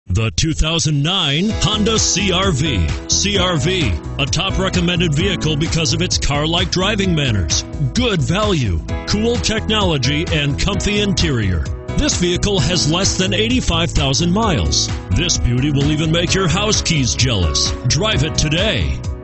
The 2009 Honda CR-V. CR-V, a top recommended vehicle because of its car-like driving manners, good value, cool technology, and comfy interior. This vehicle has less than 85,000 miles. This beauty will even make your house keys jealous. Drive it today.